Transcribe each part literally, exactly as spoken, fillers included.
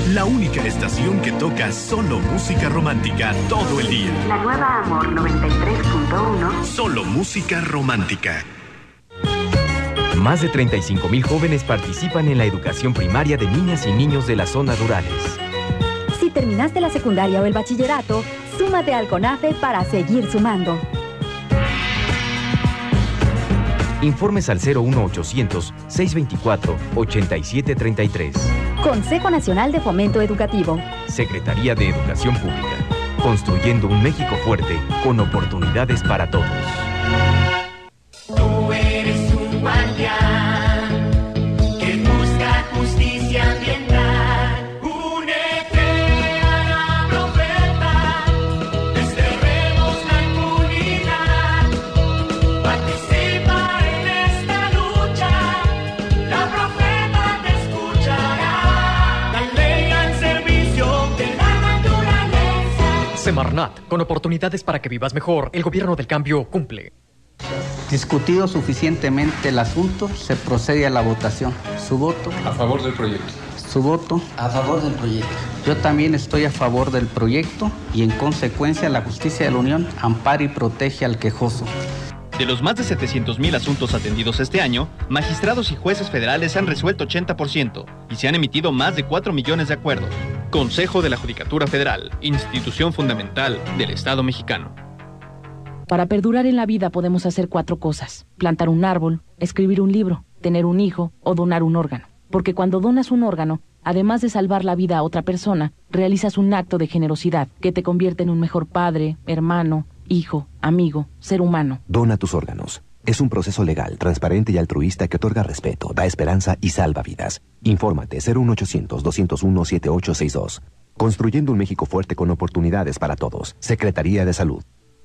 La única estación que toca solo música romántica todo el día. La nueva Amor noventa y tres punto uno. Solo música romántica. Más de treinta y cinco mil jóvenes participan en la educación primaria de niñas y niños de las zonas rurales. Si terminaste la secundaria o el bachillerato, súmate al CONAFE para seguir sumando. Informes al cero uno ochocientos, seiscientos veinticuatro, ochenta y siete treinta y tres. Consejo Nacional de Fomento Educativo. Secretaría de Educación Pública. Construyendo un México fuerte con oportunidades para todos. Tú eres un guardián que busca justicia ambiental. Únete a la profeta, desterremos la impunidad. Participa en esta lucha, la profeta te escuchará. La ley al servicio de la naturaleza. Semarnat, con oportunidades para que vivas mejor, el gobierno del cambio cumple. Discutido suficientemente el asunto, se procede a la votación. Su voto. A favor del proyecto. Su voto. A favor del proyecto. Yo también estoy a favor del proyecto y en consecuencia la justicia de la Unión ampara y protege al quejoso. De los más de setecientos mil asuntos atendidos este año, magistrados y jueces federales han resuelto ochenta por ciento y se han emitido más de cuatro millones de acuerdos. Consejo de la Judicatura Federal, institución fundamental del Estado mexicano. Para perdurar en la vida podemos hacer cuatro cosas: plantar un árbol, escribir un libro, tener un hijo o donar un órgano. Porque cuando donas un órgano, además de salvar la vida a otra persona, realizas un acto de generosidad que te convierte en un mejor padre, hermano, hijo, amigo, ser humano. Dona tus órganos. Es un proceso legal, transparente y altruista que otorga respeto, da esperanza y salva vidas. Infórmate cero uno ochocientos, doscientos uno, setenta y ocho sesenta y dos. Construyendo un México fuerte con oportunidades para todos. Secretaría de Salud.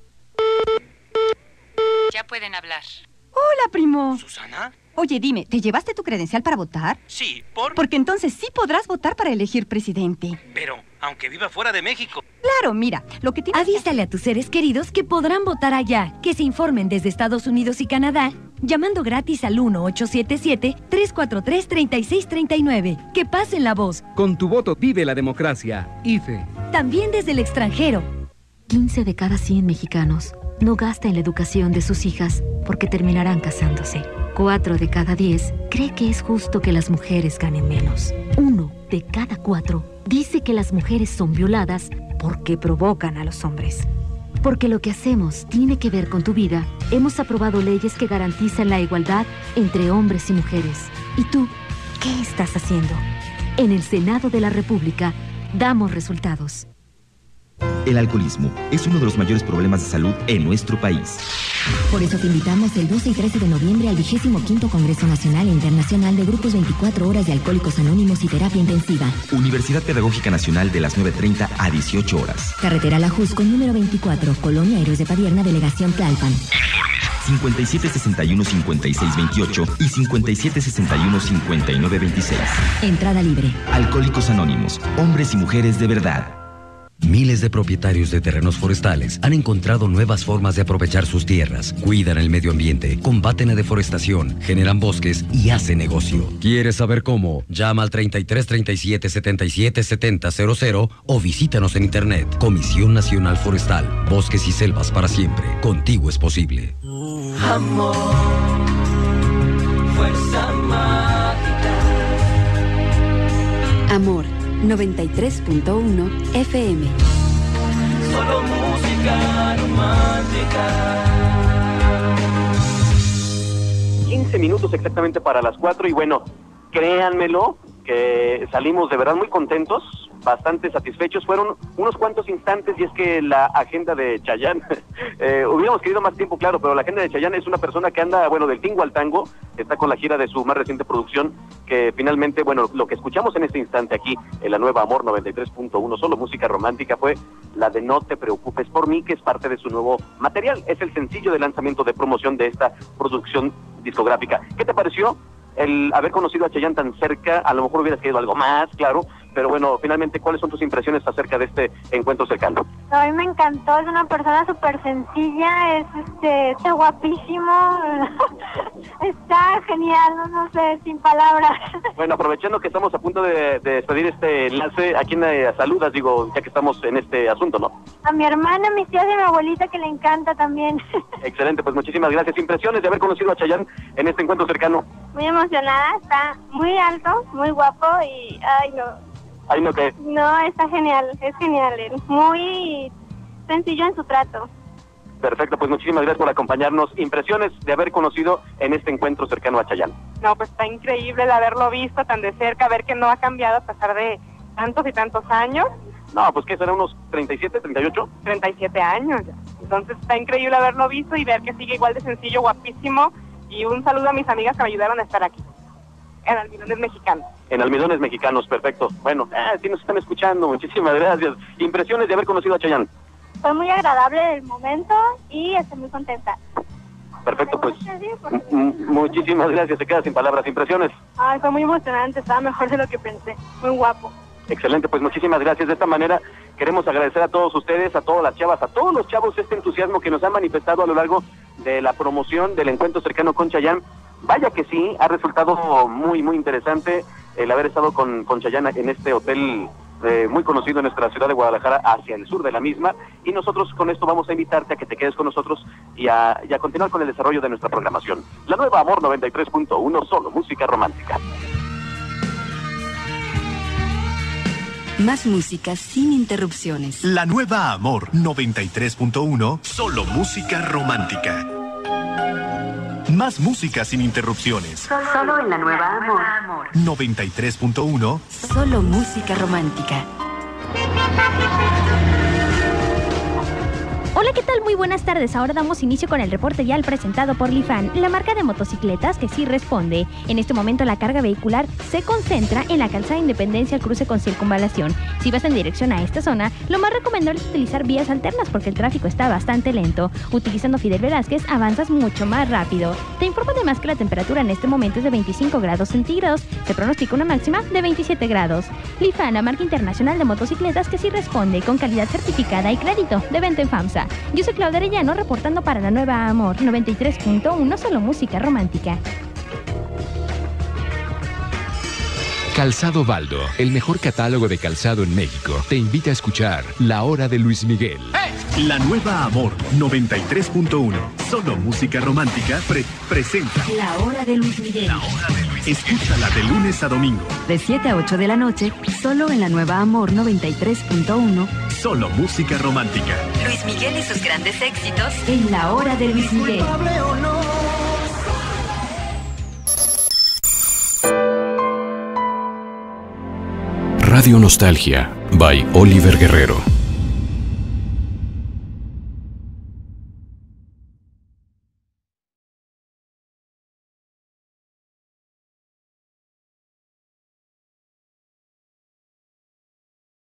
Ya pueden hablar. Hola, primo. ¿Susana? Oye, dime, ¿te llevaste tu credencial para votar? Sí, ¿por? Porque entonces sí podrás votar para elegir presidente. Pero, aunque viva fuera de México. Claro, mira, lo que tienes Avísale a tus seres queridos que podrán votar allá, que se informen desde Estados Unidos y Canadá, llamando gratis al uno ocho siete siete, tres cuatro tres, tres seis tres nueve. Que pasen la voz. Con tu voto vive la democracia. I F E. También desde el extranjero. quince de cada cien mexicanos no gasta en la educación de sus hijas porque terminarán casándose. cuatro de cada diez cree que es justo que las mujeres ganen menos. uno de cada cuatro dice que las mujeres son violadas porque provocan a los hombres. Porque lo que hacemos tiene que ver con tu vida, hemos aprobado leyes que garantizan la igualdad entre hombres y mujeres. ¿Y tú qué estás haciendo? En el Senado de la República damos resultados. El alcoholismo es uno de los mayores problemas de salud en nuestro país. Por eso te invitamos el doce y trece de noviembre al vigésimo quinto Congreso Nacional e Internacional de Grupos veinticuatro Horas de Alcohólicos Anónimos y Terapia Intensiva. Universidad Pedagógica Nacional de las nueve treinta a dieciocho horas. Carretera La Jusco, número veinticuatro, Colonia Héroes de Padierna, Delegación Tlalpan. Informes cincuenta y siete sesenta y uno, cincuenta y seis veintiocho y cincuenta y siete sesenta y uno, cincuenta y nueve veintiséis. Entrada libre. Alcohólicos Anónimos, hombres y mujeres de verdad. Miles de propietarios de terrenos forestales han encontrado nuevas formas de aprovechar sus tierras, cuidan el medio ambiente, combaten la deforestación, generan bosques y hacen negocio. ¿Quieres saber cómo? Llama al treinta y tres, treinta y siete, setenta y siete, setenta, cero cero o visítanos en internet. Comisión Nacional Forestal, bosques y selvas para siempre. Contigo es posible. Amor, fuerza mágica. Amor noventa y tres punto uno F M. Solo música romántica. quince minutos exactamente para las cuatro y bueno, créanmelo que salimos de verdad muy contentos, bastante satisfechos. Fueron unos cuantos instantes y es que la agenda de Chayanne, eh, hubiéramos querido más tiempo, claro, pero la agenda de Chayanne es una persona que anda, bueno, del tingo al tango, está con la gira de su más reciente producción, que finalmente, bueno, lo que escuchamos en este instante aquí, en la nueva Amor noventa y tres punto uno, solo música romántica, fue la de No te preocupes por mí, que es parte de su nuevo material, es el sencillo de lanzamiento de promoción de esta producción discográfica. ¿Qué te pareció el haber conocido a Chayanne tan cerca? A lo mejor hubieras querido algo más, claro, pero bueno, finalmente, ¿cuáles son tus impresiones acerca de este encuentro cercano? A mí me encantó, es una persona súper sencilla, es este, está guapísimo, está genial, no, no sé, sin palabras. Bueno, aprovechando que estamos a punto de, de despedir este enlace, ¿a quién eh, saludas, digo, ya que estamos en este asunto, no? A mi hermana, a mis tías y a mi abuelita que le encanta también. Excelente, pues muchísimas gracias. Impresiones de haber conocido a Chayanne en este encuentro cercano. Muy emocionada, está muy alto, muy guapo y, ay no. Ay no, ¿qué? No, está genial, es genial, él, muy sencillo en su trato. Perfecto, pues muchísimas gracias por acompañarnos. Impresiones de haber conocido en este encuentro cercano a Chayanne. No, pues está increíble el haberlo visto tan de cerca, ver que no ha cambiado a pesar de tantos y tantos años. No, pues ¿qué será? ¿Unos treinta y siete, treinta y ocho? treinta y siete años ya. Entonces está increíble haberlo visto y ver que sigue igual de sencillo, guapísimo. Y un saludo a mis amigas que me ayudaron a estar aquí, en Almidones Mexicanos. En Almidones Mexicanos, perfecto. Bueno, ah, sí nos están escuchando, muchísimas gracias. Impresiones de haber conocido a Chayanne. Fue muy agradable el momento y estoy muy contenta. Perfecto, pues muchísimas gracias, se queda sin palabras. Impresiones. Ay, fue muy emocionante, estaba mejor de lo que pensé, muy guapo. Excelente, pues muchísimas gracias. De esta manera queremos agradecer a todos ustedes, a todas las chavas, a todos los chavos este entusiasmo que nos han manifestado a lo largo de la promoción del encuentro cercano con Chayanne. Vaya que sí, ha resultado muy, muy interesante el haber estado con, con Chayanne en este hotel eh, muy conocido en nuestra ciudad de Guadalajara, hacia el sur de la misma, y nosotros con esto vamos a invitarte a que te quedes con nosotros y a, y a continuar con el desarrollo de nuestra programación. La nueva Amor noventa y tres punto uno, solo música romántica. Más música sin interrupciones. La nueva Amor noventa y tres punto uno, solo música romántica. Más música sin interrupciones. Solo en la nueva Amor. noventa y tres punto uno. Solo música romántica. Hola, ¿qué tal? Muy buenas tardes. Ahora damos inicio con el reporte vial presentado por Lifan, la marca de motocicletas que sí responde. En este momento la carga vehicular se concentra en la calzada Independencia al cruce con Circunvalación. Si vas en dirección a esta zona, lo más recomendable es utilizar vías alternas porque el tráfico está bastante lento. Utilizando Fidel Velázquez avanzas mucho más rápido. Te informo además que la temperatura en este momento es de veinticinco grados centígrados. Se pronostica una máxima de veintisiete grados. Lifan, la marca internacional de motocicletas que sí responde, con calidad certificada y crédito de venta en FAMSA. Yo soy Claudia Arellano, reportando para la nueva Amor noventa y tres punto uno, solo música romántica. Calzado Baldo, el mejor catálogo de calzado en México, te invita a escuchar La Hora de Luis Miguel. ¡Hey! La nueva Amor noventa y tres punto uno, solo música romántica, pre presenta La Hora de Luis Miguel. La Hora de Luis Miguel. Escúchala de lunes a domingo. De siete a ocho de la noche, solo en la nueva Amor noventa y tres punto uno. Solo música romántica. Luis Miguel y sus grandes éxitos en La Hora de Luis Miguel. Radio Nostalgia by Oliver Guerrero.